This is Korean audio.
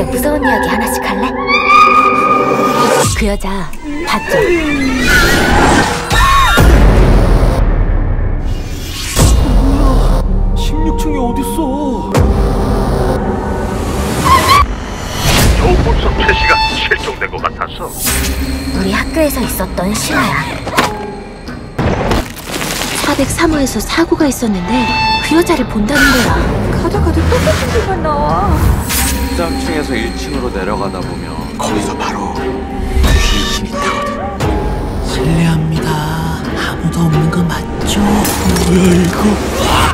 진짜 무서운 이야기 하나씩 할래? 그 여자 봤죠? 16층이 어딨어? 조국석 최씨가 실종된 것 같았어. 우리 학교에서 있었던 실화야. 403호에서 사고가 있었는데 그 여자를 본다는 거야. 가다 똑같은 데만 나와. 13층에서 1층으로 내려가다 보면 거기서 바로 귀신이 타거든. 실례합니다. 아무도 없는 거 맞죠? 뭐야 이거?